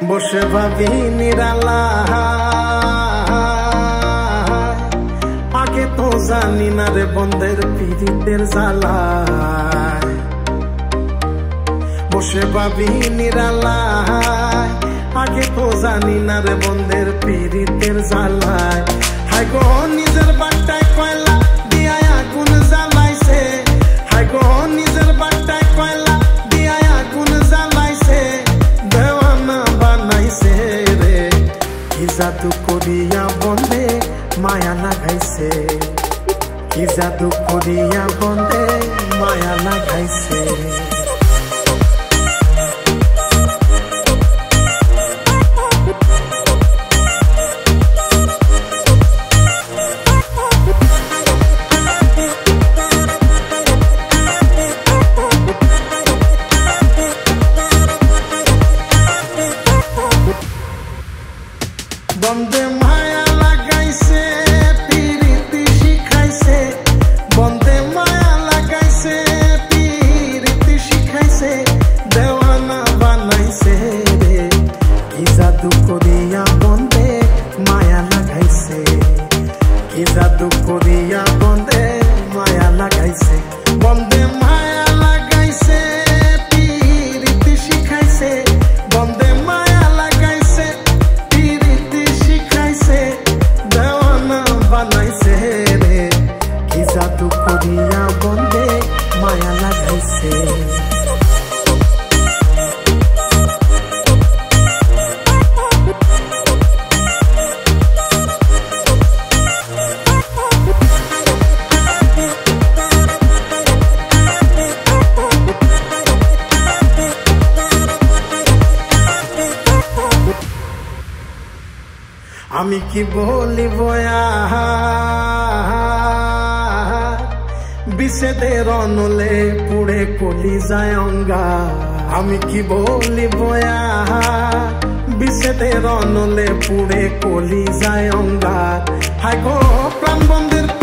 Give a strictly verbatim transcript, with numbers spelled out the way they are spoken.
বসে ভাবি নিরালা আগে তো জানি না রে বন্ধের পীড়িতের জ্বালা বসে ভাবি নিরালা আগে তো জানি না রে বন্ধের পীড়িতের জ্বালায় হায় গো নিজের বাট্টায় কয়লা দিয়া আগুন জ্বালাইছে হায় গো নিজের বাট্টায় কয়লা দিয়া আগুন জ্বালাইছে দেওয়ানা বানাইছে রে কি জাদু করিয়া বন্ধে মায়া লাগাইছে কি জাদু করিয়া বন্ধে মায়া লাগাইছে বন্ধে মায়া লাগাইছে পীড়িতি শিখাইছে বন্ধে মায়া লাগাইছে পীড়িতি শিখাইছে দেওয়ানা বানাইছে রে কি জাদু করিয়া বন্ধে মায়া লাগাইছে কি জাদু করিয়া বন্ধে মায়া লাগাইছে বন্ধে মায়া লাগাইছে পীড়িতি শিখাইছে বন্ধে মায়া লাগাইছে দেওয়ানা বানাইছে রে কি জাদু করিয়া বন্ধে মায়া লাগাইছে আমি কি বলিব বিষেদের অনলে পুড়ে কলি যায় অঙ্গা আমি কি বলিব বিষেদের অনলে পুড়ে কলি যায় অঙ্গা হায় গো প্রাণ বন্ধের